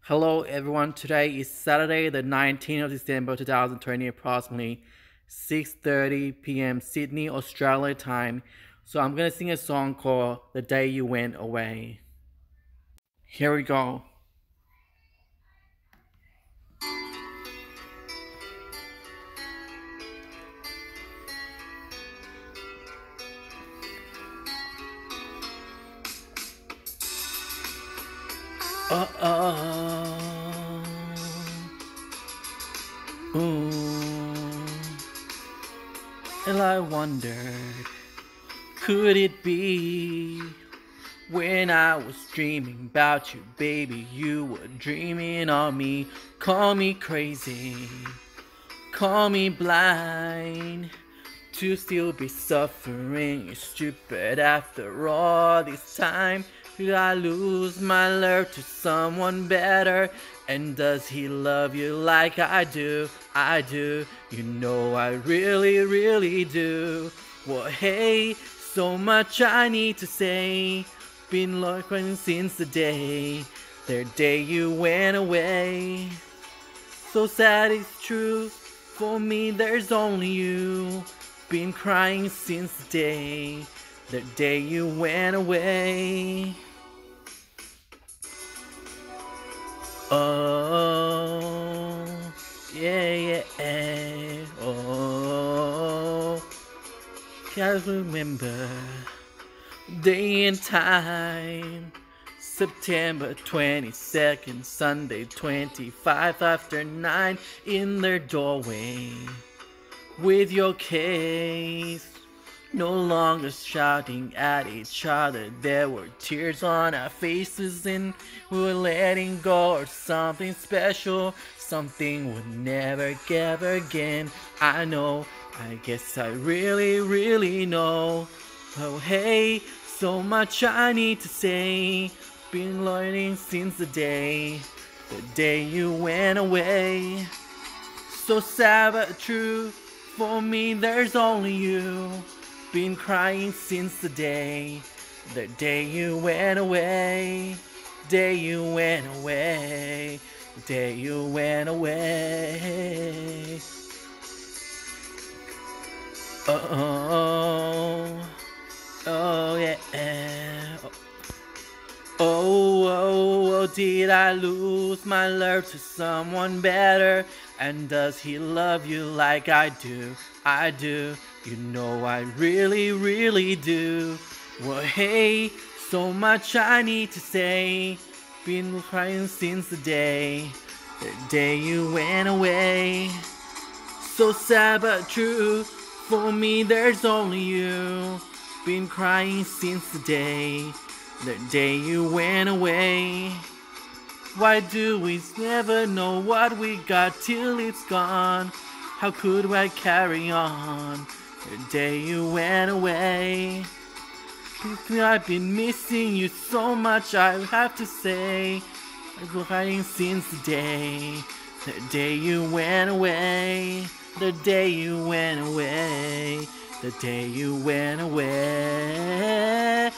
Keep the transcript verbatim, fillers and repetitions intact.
Hello everyone, today is Saturday the nineteenth of December two thousand twenty, approximately six thirty p m Sydney, Australia time. So I'm gonna sing a song called The Day You Went Away. Here we go. Uh-oh. Ooh. And I wondered, could it be when I was dreaming about you, baby, you were dreaming of me? Call me crazy, call me blind, to still be suffering is stupid after all this time. Did I lose my love to someone better? And does he love you like I do? I do. You know I really, really do. Well, hey, so much I need to say. Been lurking since the day, the day you went away. So sad it's true, for me there's only you. Been crying since the day, the day you went away. Oh, yeah, yeah, oh. Can't remember day and time. September twenty-second, Sunday, twenty-five after nine, in their doorway with your case. No longer shouting at each other, there were tears on our faces, and we were letting go of something special, something we'll never get again. I know, I guess I really, really know. Oh hey, so much I need to say. Been learning since the day, the day you went away. So sad but true, for me there's only you. Been crying since the day, the day you went away, day you went away, the day you went away. Oh, oh yeah. Oh, oh, oh, did I lose my love to someone better? And does he love you like I do? I do. You know I really, really do. Well, hey, so much I need to say. Been crying since the day, the day you went away. So sad but true, for me there's only you. Been crying since the day, the day you went away. Why do we never know what we got till it's gone? How could I carry on the day you went away? I've been missing you so much, I have to say. I've been crying since the day, the day you went away, the day you went away, the day you went away.